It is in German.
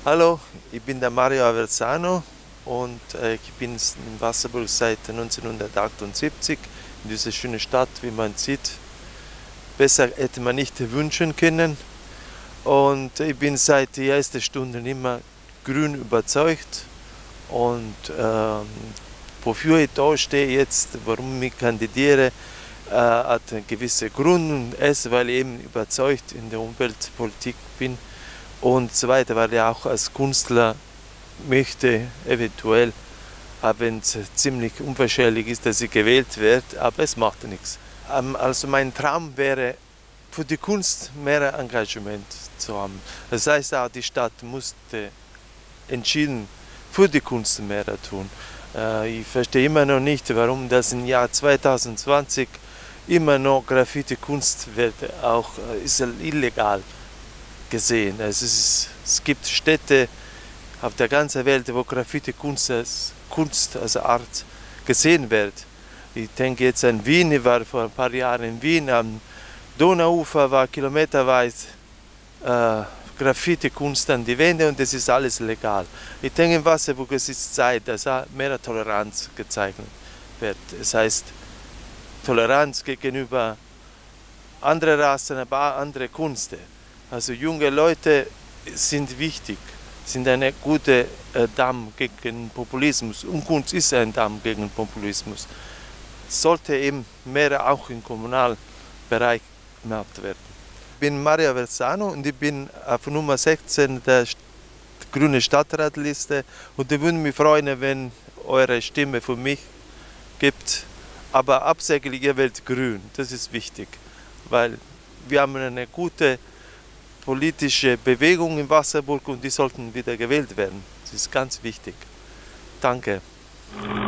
Hallo, ich bin der Mario Aversano und ich bin in Wasserburg seit 1978 in dieser schönen Stadt, wie man sieht. Besser hätte man nicht wünschen können. Und ich bin seit der ersten Stunde immer grün überzeugt. Und wofür ich da stehe jetzt, warum ich kandidiere, hat einen gewissen Grund. Und erst, weil ich eben überzeugt in der Umweltpolitik bin. Und so weiter, weil ich auch als Künstler möchte, eventuell, auch wenn es ziemlich unwahrscheinlich ist, dass ich gewählt werde, aber es macht nichts. Also mein Traum wäre, für die Kunst mehr Engagement zu haben. Das heißt auch, die Stadt musste entschieden für die Kunst mehr tun. Ich verstehe immer noch nicht, warum das im Jahr 2020 immer noch Graffiti-Kunst wird, auch ist illegal gesehen. Es gibt Städte auf der ganzen Welt, wo Graffiti-Kunst als Art gesehen wird. Ich denke jetzt an Wien, ich war vor ein paar Jahren in Wien, am Donauufer war kilometerweit Graffiti-Kunst an die Wände und das ist alles legal. Ich denke, in Wasserburg es ist Zeit, dass mehr Toleranz gezeigt wird. Das heißt, Toleranz gegenüber anderen Rassen, aber auch andere Kunst. Also junge Leute sind wichtig, sind eine gute Damm gegen Populismus. Und Kunst ist ein Damm gegen Populismus. Sollte eben mehr auch im Kommunalbereich gemacht werden. Ich bin Mario Aversano und ich bin auf Nummer 16 der grünen Stadtratliste und ich würde mich freuen, wenn eure Stimme für mich gibt. Aber absichtlich, ihr wählt grün, das ist wichtig, weil wir haben eine gute politische Bewegung in Wasserburg und die sollten wieder gewählt werden. Das ist ganz wichtig. Danke.